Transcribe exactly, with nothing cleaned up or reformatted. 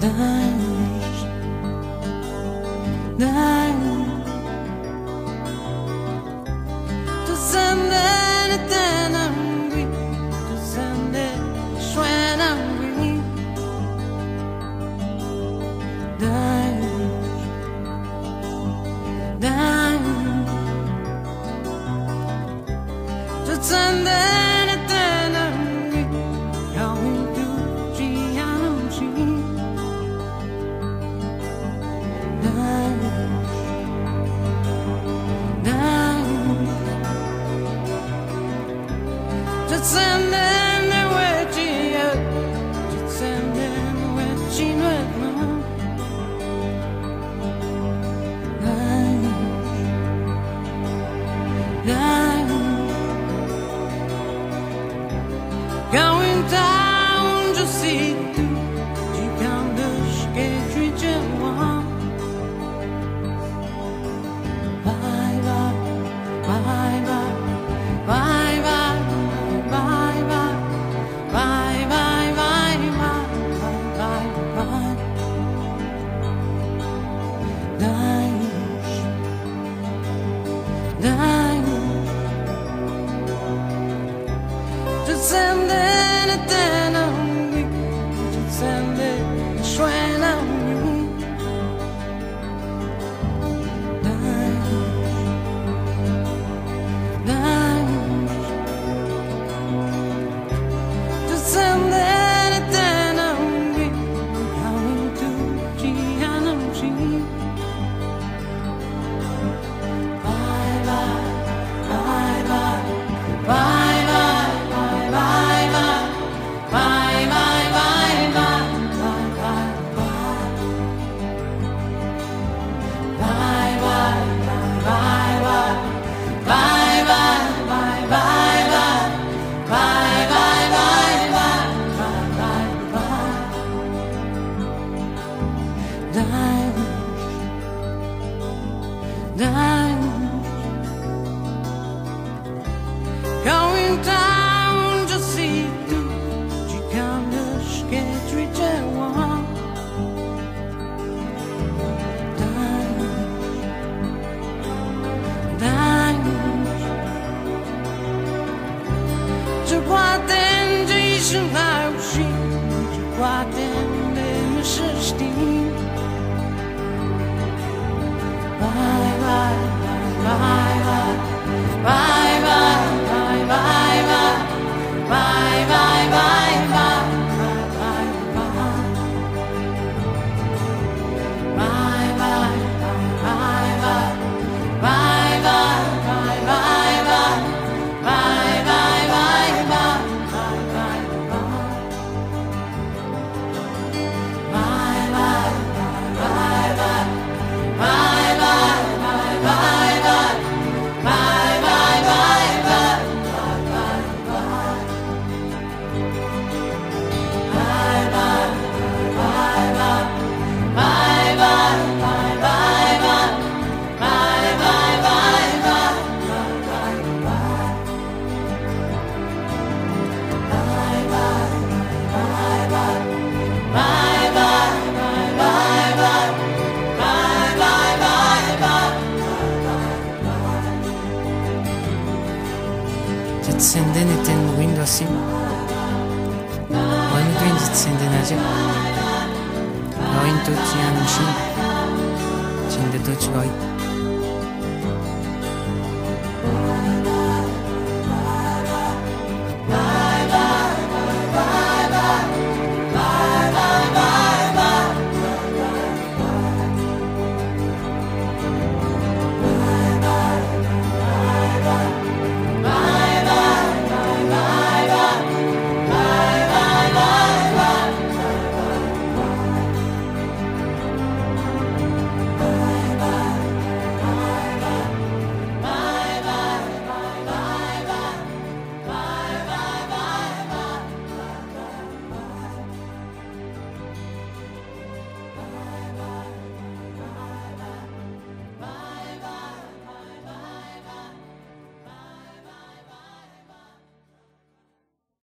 Danos, danos, tu sende ten angry, tu sende shwen angry. Danos, danos, tu sende ten angry, going to geometry. Just send them the wedgie up, just send them the wedgie with mom. Going down, just see tu, tu candes que tu te vois. Bye bye, bye bye, bye bye. Bye bye, bye bye, bye bye, bye bye. Danos, danos, tu sende ten angry, tu sende shwen angry. Danos, danos. Send it then angry, going to geometry. Bye bye, bye bye, bye bye, bye bye, bye bye, bye bye, bye bye, bye bye, bye bye, bye bye, bye bye, bye bye. Danos, going down, just see tu, tu candes que tu te vois. Danos, danos, je crois t'en dis je marche, je crois t'en me chercher. Bye bye, bye bye, bye bye, bye bye, bye bye, bye bye, bye bye, bye bye, bye bye, bye bye, bye bye, bye bye, bye bye, Senden eten window sim. One green senden aja. Going to Tianjin. Chin de Dutch boy.